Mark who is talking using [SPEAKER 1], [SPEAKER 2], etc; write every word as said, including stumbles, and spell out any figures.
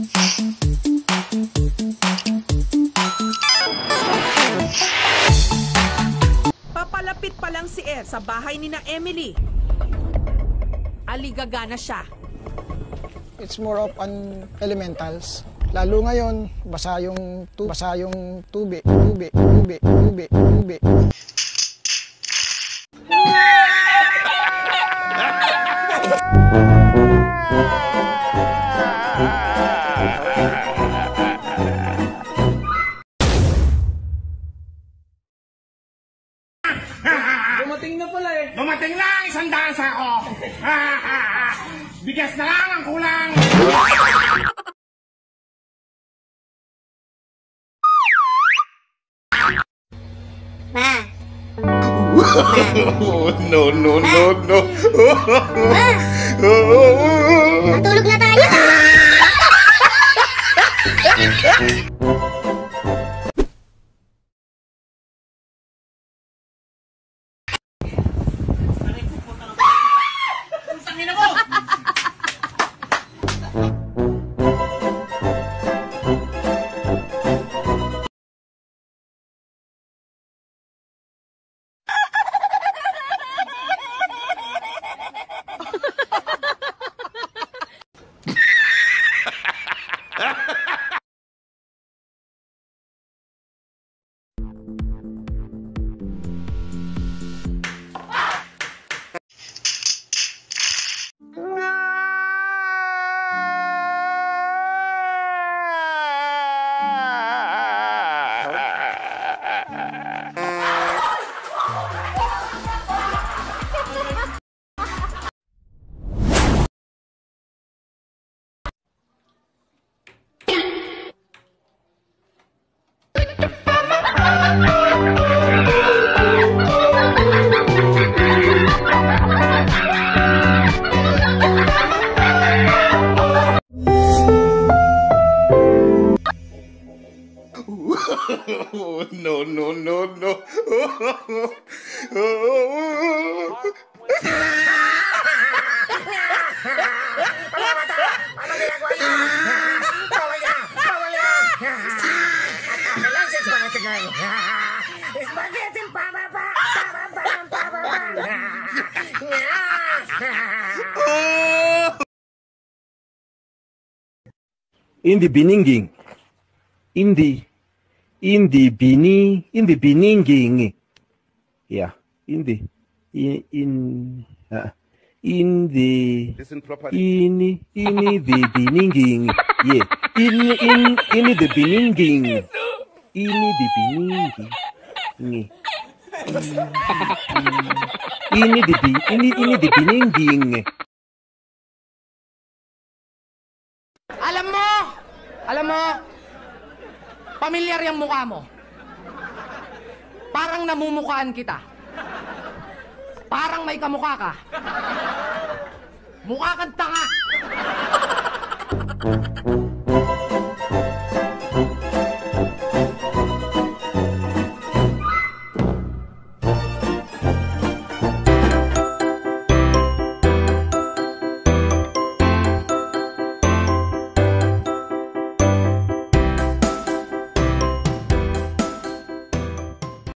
[SPEAKER 1] Papalapit pa lang si Ed sa bahay ni na Emily. Aligaga na siya.
[SPEAKER 2] It's more of an elementals. Lalo ngayon, basa yung tu basa yung tubig, tubig, tubig, tubig, tubig.
[SPEAKER 3] Dumating na pala eh.
[SPEAKER 4] Dumating na isang daan sa ako. Bigas na lang ang kulang.
[SPEAKER 5] Ma.
[SPEAKER 4] Oh, no, no, no, no.
[SPEAKER 5] Ma. Matulog na tayo.
[SPEAKER 4] No, no, no, no.
[SPEAKER 6] Wala ba ito? Ano ginagawa niya? Bawal niya! Bawal niya! At akin lang si Spaghetti Girl. Spaghetti pababa! Pababa! Pababa!
[SPEAKER 7] Hindi bininging. Hindi. Hindi bini. Hindi bininging. Yeah. Hindi. In. in uh, Hindi.
[SPEAKER 4] Listen properly.
[SPEAKER 7] Ini. Ini the bininging. Yeah. In. In. Ini the bininging. Ini the bininging. Ini. Ini the bi. Ini. Ini the bininging.
[SPEAKER 3] Alam mo! Alam mo! Pamilyar yung mukha mo. Parang namumukhaan kita. Parang may kamukha ka. Mukha kang tanga.